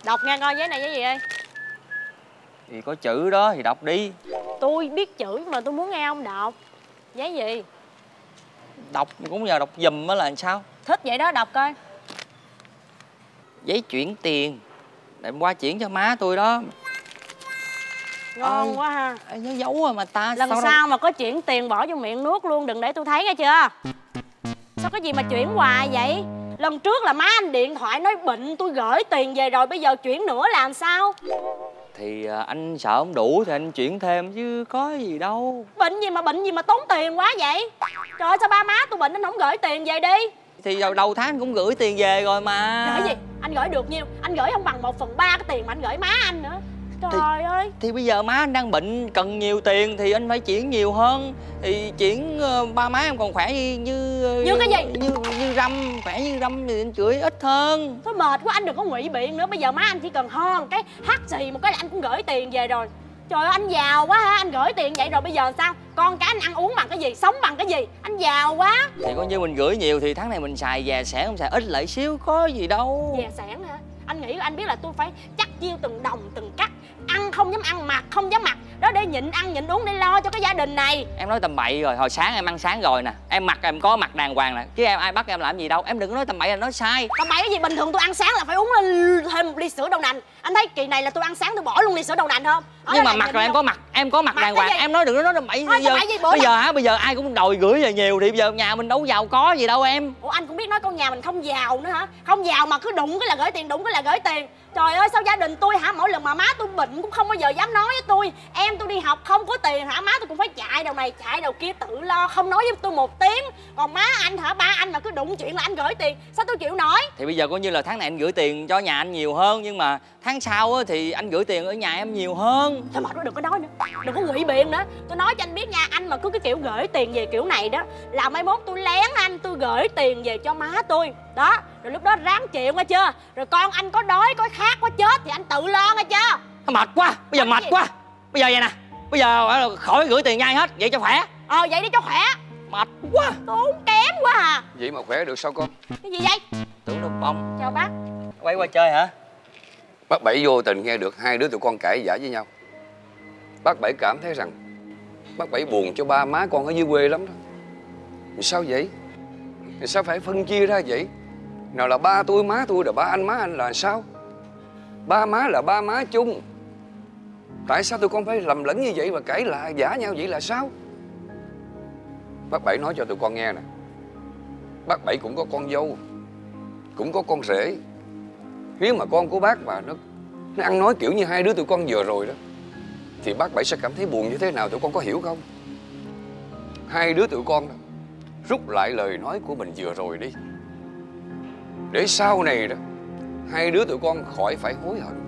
Đọc nghe coi giấy này giấy gì ơi? Thì có chữ đó thì đọc đi. Tôi biết chữ mà tôi muốn nghe ông đọc. Giấy gì? Đọc cũng nhờ đọc giùm á là làm sao? Thích vậy đó, đọc coi. Giấy chuyển tiền để em qua chuyển cho má tôi đó. Ngon quá ha. Nhớ giấu rồi mà ta. Lần sau mà có chuyển tiền bỏ vô miệng nuốt luôn, đừng để tôi thấy nghe chưa? Sao cái gì mà chuyển hoài vậy? Lần trước là má anh điện thoại nói bệnh, tôi gửi tiền về rồi, bây giờ chuyển nữa làm sao? Thì anh sợ không đủ thì anh chuyển thêm chứ có gì đâu. Bệnh gì mà tốn tiền quá vậy? Trời ơi, sao ba má tôi bệnh anh không gửi tiền về đi? Thì đầu tháng anh cũng gửi tiền về rồi mà. Gửi gì? Anh gửi được nhiêu? Anh gửi không bằng 1/3 cái tiền mà anh gửi má anh nữa. Trời ơi. Thì bây giờ má anh đang bệnh cần nhiều tiền thì anh phải chuyển nhiều hơn. Thì chuyển ba má em còn khỏe như cái gì? Như răm, khỏe như răm thì anh chửi ít hơn. Thôi mệt quá, anh đừng có ngụy biện nữa. Bây giờ má anh chỉ cần ho một cái hắt xì một cái là anh cũng gửi tiền về rồi. Trời ơi, anh giàu quá ha, anh gửi tiền vậy rồi bây giờ sao? Con cái anh ăn uống bằng cái gì, sống bằng cái gì? Anh giàu quá. Thì coi như mình gửi nhiều thì tháng này mình xài dè sẻn, không xài ít lại xíu có gì đâu. Dè sẻn hả? Anh nghĩ anh biết là tôi phải chắc chiêu từng đồng từng cắt. Ăn không dám ăn, mặc không dám mặc. Đó để nhịn ăn nhịn uống để lo cho cái gia đình này. Em nói tầm bậy rồi, hồi sáng em ăn sáng rồi nè. Em mặc em có mặc đàng hoàng nè. Chứ ai bắt em làm gì đâu. Em đừng có nói tầm bậy là nói sai. Tầm bậy cái gì? Bình thường tôi ăn sáng là phải uống lên thêm một ly sữa đậu nành. Anh thấy kỳ này là tôi ăn sáng tôi bỏ luôn ly sữa đậu nành không? Nhưng mà mặc rồi em có mặc đàng hoàng. Em nói đừng có nói tầm bậy. Bây giờ ai cũng đòi gửi về nhiều thì bây giờ nhà mình đâu giàu có gì đâu em. Ủa anh cũng biết nói con nhà mình không giàu nữa hả? Không giàu mà cứ đụng cái là gửi tiền, đụng cái là gửi tiền. Trời ơi, sao gia đình tôi hả? Mỗi lần mà má tôi bệnh cũng không bao giờ dám nói với tôi. Em tôi đi học không có tiền hả? Má tôi cũng phải chạy đầu này chạy đầu kia tự lo, không nói với tôi một tiếng. Còn má anh hả? Ba anh mà cứ đụng chuyện là anh gửi tiền, sao tôi chịu nổi? Thì bây giờ coi như là tháng này anh gửi tiền cho nhà anh nhiều hơn. Nhưng mà tháng sau thì anh gửi tiền ở nhà em nhiều hơn. Thôi mà đừng có nói nữa, đừng có ngụy biện nữa. Tôi nói cho anh biết nha, anh mà cứ cái kiểu gửi tiền về kiểu này đó là mai mốt tôi lén anh, tôi gửi tiền về cho má tôi. Đó, rồi lúc đó ráng chịu nghe chưa? Rồi con anh có đói, có khát, có chết thì anh tự lo nghe chưa? Mệt quá, bây giờ mệt quá. Bây giờ vậy nè, bây giờ khỏi gửi tiền cho ai hết, vậy cho khỏe. Vậy đi cho khỏe. Mệt quá. Tốn kém quá à. Vậy mà khỏe được sao con? Cái gì vậy? Tưởng đâu bông. Chào bác. Quay qua chơi hả? Bác Bảy vô tình nghe được hai đứa tụi con cãi vã với nhau. Bác Bảy cảm thấy rằng bác Bảy buồn cho ba má con ở dưới quê lắm đó. Vì sao vậy? Vì sao phải phân chia ra vậy? Nào là ba tôi, má tôi, là ba anh, má anh là sao? Ba má là ba má chung. Tại sao tụi con phải lầm lẫn như vậy và cãi lại vã nhau vậy là sao? Bác Bảy nói cho tụi con nghe nè. Bác Bảy cũng có con dâu, cũng có con rể. Nếu mà con của bác mà nó ăn nói kiểu như hai đứa tụi con vừa rồi đó thì bác Bảy sẽ cảm thấy buồn như thế nào, tụi con có hiểu không? Hai đứa tụi con đó rút lại lời nói của mình vừa rồi đi, để sau này đó hai đứa tụi con khỏi phải hối hận.